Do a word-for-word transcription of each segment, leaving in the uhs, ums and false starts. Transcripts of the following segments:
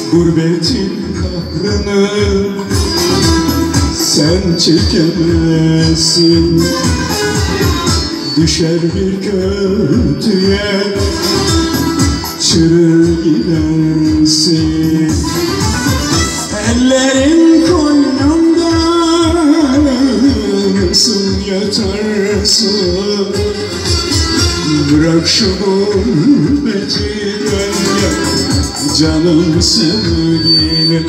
Gurbetin kahrını sen çekemezsin. Düşer bir kötüye çürür gidersin. Ellerin koynumda nasıl yatarsın? Bırak şu gurbeti dön gel canım sevgilim.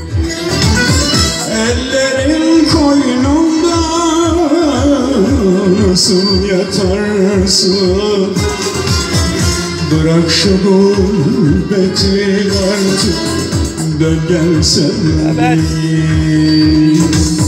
Ellerin koynumda nasıl yatarsın? Bırak şu gurbeti artık dön gel sevgilim.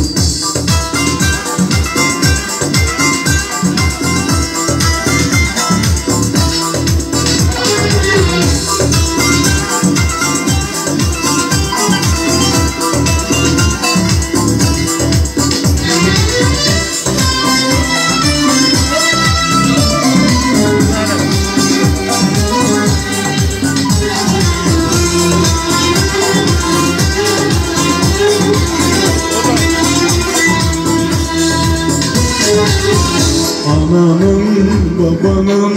Ananın babanın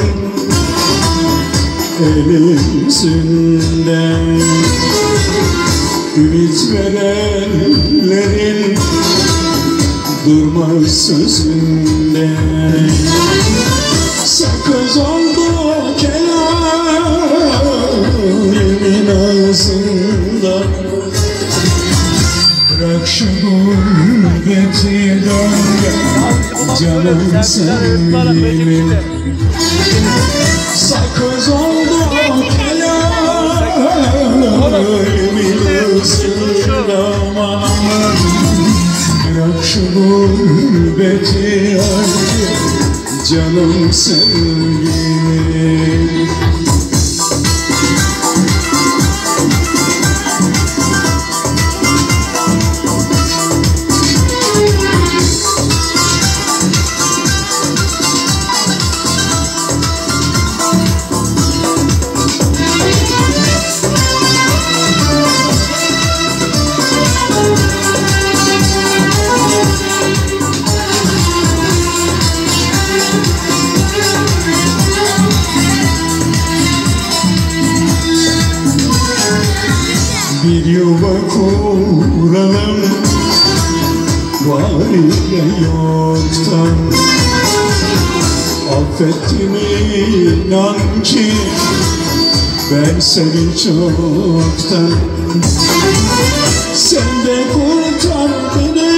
elimsinden ümit verenlerin durmaz sözünden. Sakız oldu kelamimin ağzında. Bırak şu gurbeti dön gel canım sevgilim. Sakız oldu kelamimin ağzında. Bırak şu gurbeti artık canım sevgilim. Bir yuva kuralım var ile yoktan. Affettim inan ki ben seni çoktan. Sen de kurtar beni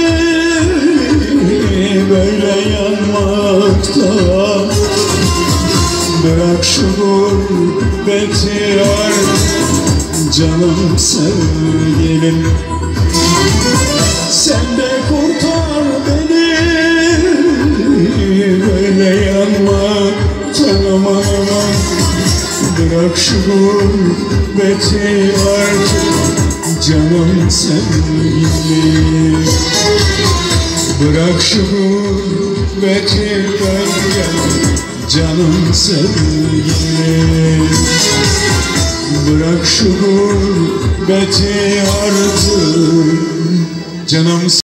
böyle yanmaktan. Bırak şu gurbeti artık canım sevgilim. Sen de kurtar beni böyle yanmaktan aman aman. Bırak şu gurbeti artık canım sevgilim. Bırak şu gurbeti dön gel canım sevgilim. Bırak şu gurbeti artık canım